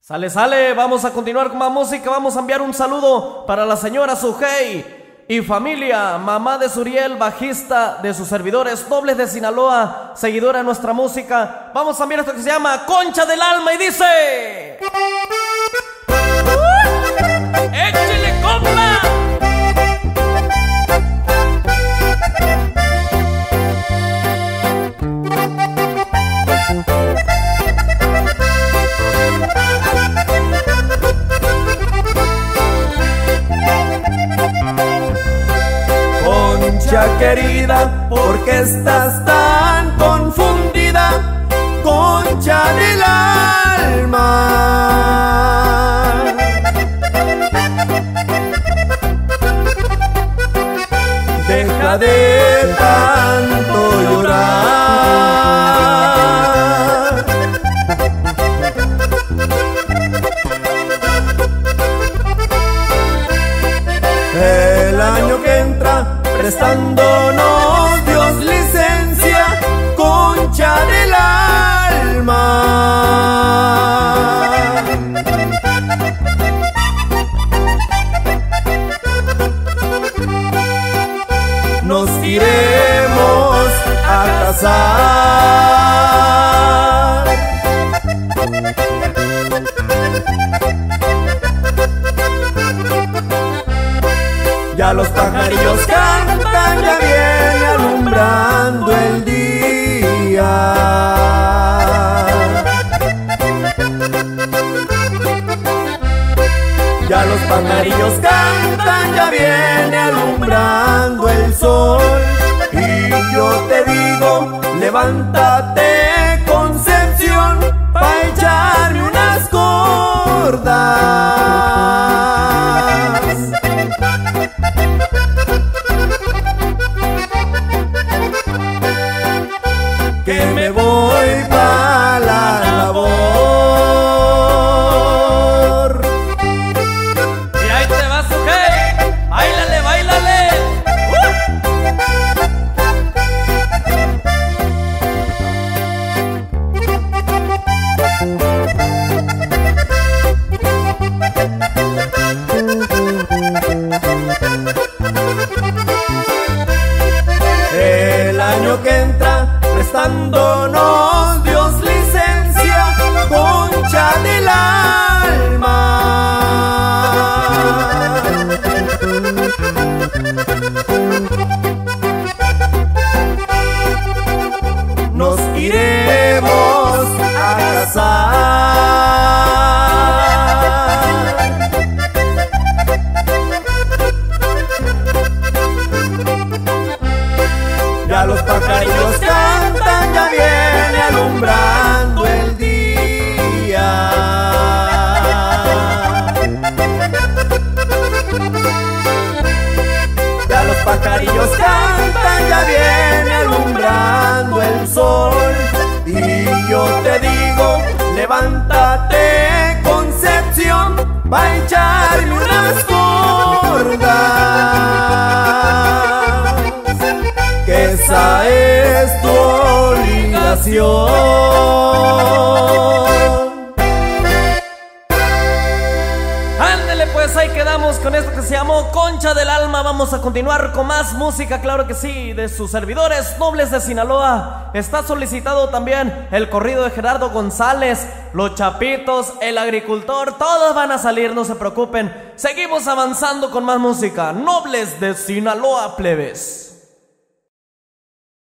Sale, sale, vamos a continuar con más música. Vamos a enviar un saludo para la señora Sujei y familia, mamá de Suriel, bajista de sus servidores Nobles de Sinaloa, seguidora de nuestra música. Vamos a enviar esto que se llama Concha del Alma y dice: ¡échele, compa! Concha querida, ¿por qué estás tan confundida? Concha del alma, deja de tanto llorar. El año que entra, prestándonos Dios licencia, Concha del alma. Nos iremos a casar. Ya los pajarillos cantan, ya viene alumbrando el día. Ya los pajarillos cantan, ya viene alumbrando el sol. Y yo te digo, levántate, Concepción, pa' echarme unas gordas. Que me voy pa' la labor. Y ahí te vas, Sujei, báilale, báilale. El año que entra, prestándonos Dios licencia, Concha del alma. Nos iremos a casar. Ya los pajarillos cantan, ya viene alumbrando el día. Ya los pajarillos cantan, ya viene alumbrando el sol. Y yo te digo, levántate, Concepción, va a echarme unas gordas, que esa es tu obligación. Ándele pues, ahí quedamos con esto que se llamó Concha del Alma. Vamos a continuar con más música, claro que sí, de sus servidores Nobles de Sinaloa. Está solicitado también el corrido de Gerardo González, Los Chapitos, El Agricultor. Todos van a salir, no se preocupen. Seguimos avanzando con más música. Nobles de Sinaloa, plebes.